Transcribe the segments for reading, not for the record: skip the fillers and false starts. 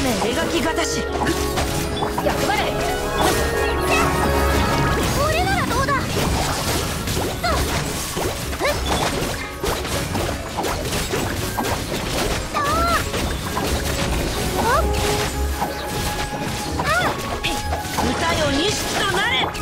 雨描きがたし役場れ。これならどうだ。歌よ錦となれ。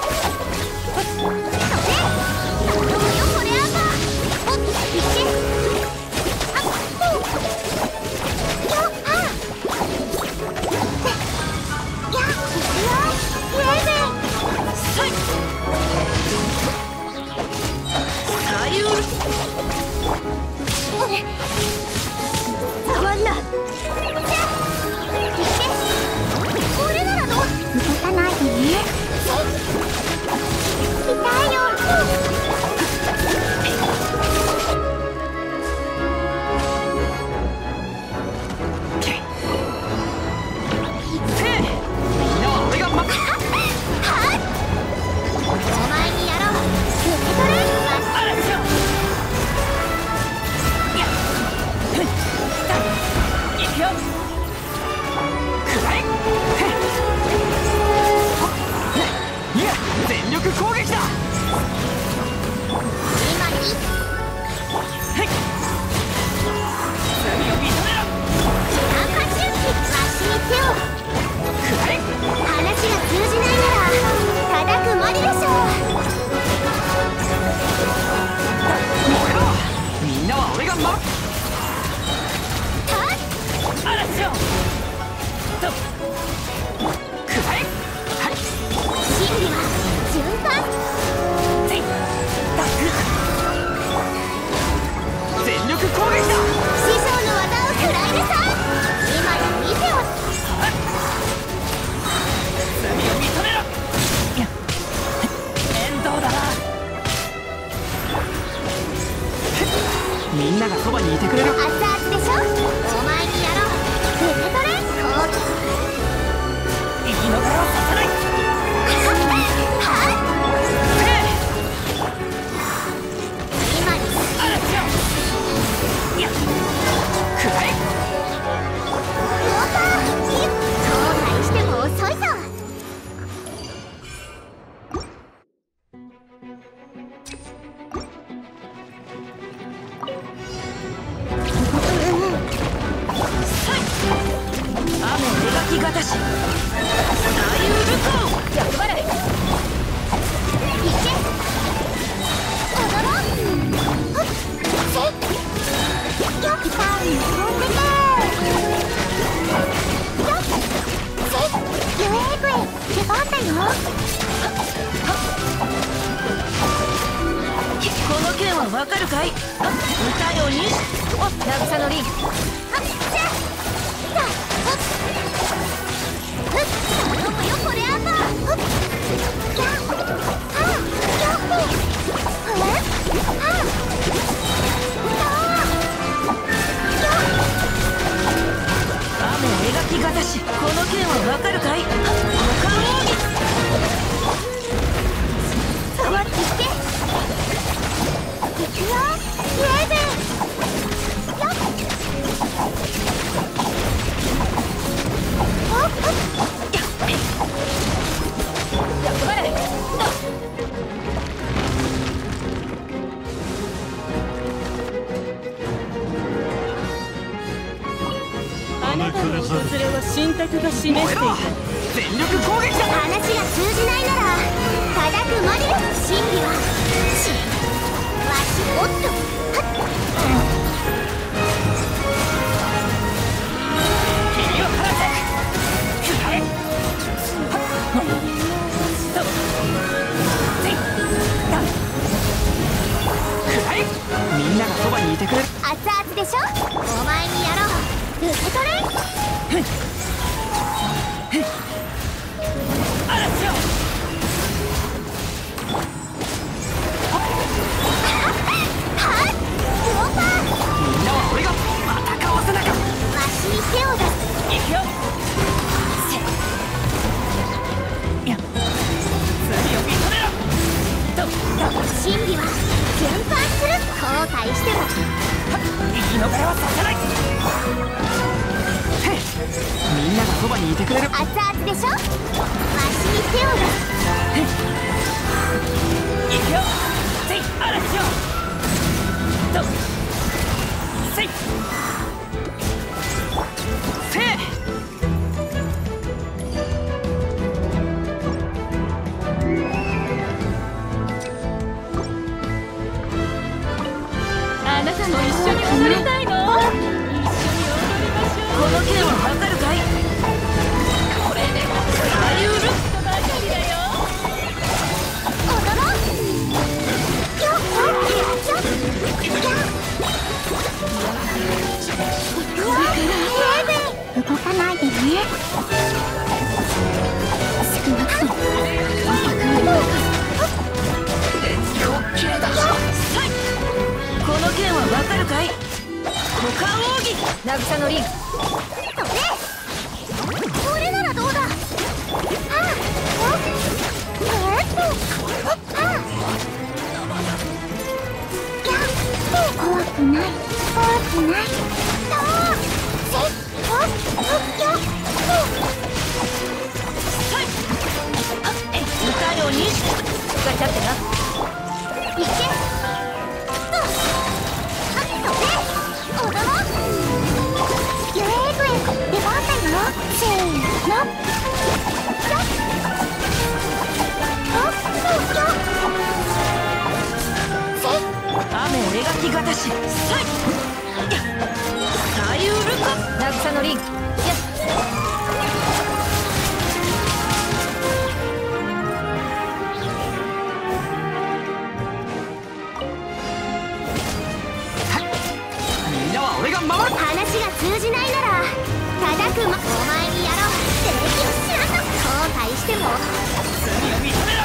みんながそばにいてくれる。熱々でしょ。お前にやろう。受け取れ。生き残らさせない。今にあらしよ。いやくらえ。後悔しても遅いぞ。がたし大ウルコ役払い。いけ踊ろう。ほっせよっギターに飛んでけよっせユエーブへ出番だよ。この件はわかるかい。歌よに渚のリン。雨描きがたし、この件はわかるかい。五感奥義触っていっていくよイエーベン。よっおっ役払い。あなたの訪れは神託が示していた。全力攻撃だ。話が通じないならただくまりる。真理はわしおっと君を離せ。くらえ。みんながそばにいてくれる。熱々でしょ。お前にやろう。受け取れ。あらしよ。はっクローバー。 手を出す。 いくよ。せい嵐よ。とせいせい。 あなたも一緒に踊りたいの？一緒に踊りましょう。 この剣はわかるかい？これで左右ルックばかりだよ。 踊ろう。よっ動かないでね。少なくともこの剣はわかるかい？股間奥義渚のリン。 それならどうだ。怖くない。 歌ように使っちゃってな。 いけ。踊ろう。出番だよ。せーの。 雨描きがたし左右ルック渚のリン。みんなは俺が守る。 話が通じないなら叩くお前にやろう。正義を知らんと後悔しても罪を認めろ。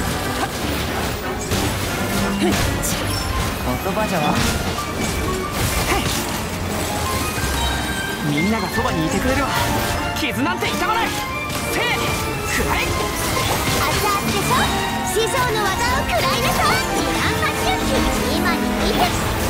言葉じゃわ。みんながそばにいてくれるわ。傷なんて痛まない。せいくらえ。 熱々でしょ。師匠の技を食らいなさい。二段発今に見て。